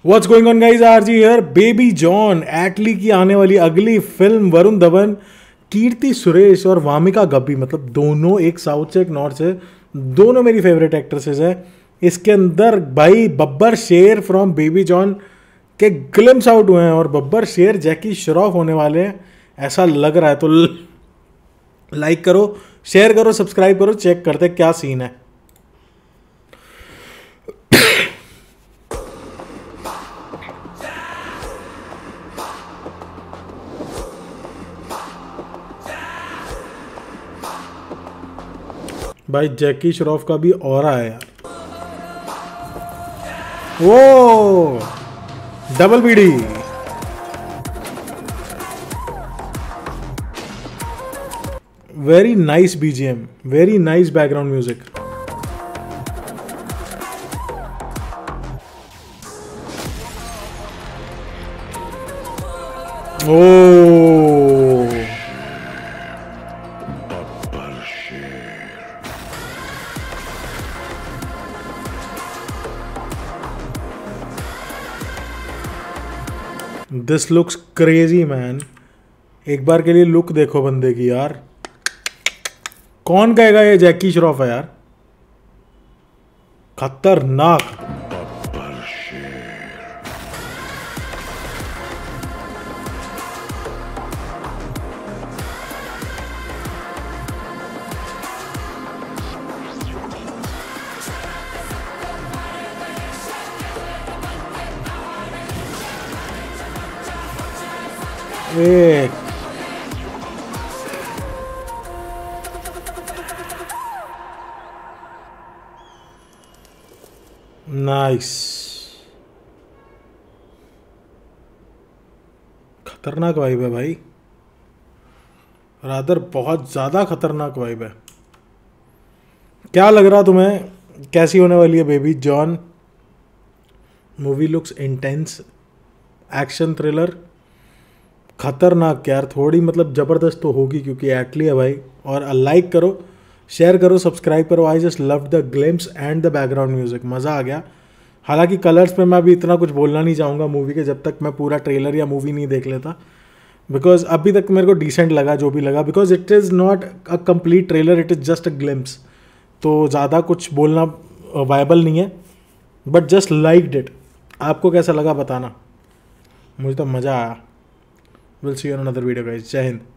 What's going on guys, RG here. Baby John Atlee की आने वाली अगली फिल्म, वरुण धवन, कीर्ति सुरेश और वामिका गब्बी, मतलब दोनों, एक साउथ से एक नॉर्थ से, दोनों मेरी फेवरेट एक्ट्रेसेस है। इसके अंदर भाई बब्बर शेर फ्रॉम बेबी जॉन के ग्लिम्स आउट हुए हैं और बब्बर शेर जैकी श्रॉफ होने वाले हैं ऐसा लग रहा है। तो लाइक करो, शेयर करो, सब्सक्राइब करो, चेक करते क्या सीन है। भाई जैकी श्रॉफ का भी ऑरा है यार। Oh double BD, very nice BGM, very nice background music. Oh this looks crazy man. एक बार के लिए लुक देखो बंदे की यार। कौन कहेगा ये जैकी श्रॉफ है यार? खतरनाक। एक नाइस, खतरनाक वाइब है भाई, रादर बहुत ज़्यादा खतरनाक वाइब है। क्या लग रहा तुम्हें कैसी होने वाली है baby John? Movie looks intense, action thriller, खतरनाक यार। थोड़ी मतलब ज़बरदस्त तो होगी क्योंकि एटली है भाई। और लाइक करो, शेयर करो, सब्सक्राइब करो। I just love the glimpse and the background music, मज़ा आ गया। हालांकि कलर्स पे मैं अभी इतना कुछ बोलना नहीं चाहूँगा मूवी के, जब तक मैं पूरा ट्रेलर या मूवी नहीं देख लेता, बिकॉज अभी तक मेरे को डिसेंट लगा जो भी लगा, because it is not a complete trailer, it is just a glimpse. तो ज़्यादा कुछ बोलना वायबल नहीं है, बट जस्ट लाइक्ड इट। आपको कैसा लगा बताना, मुझे तो मज़ा आया। Will see you in another video guys, जय हिंद।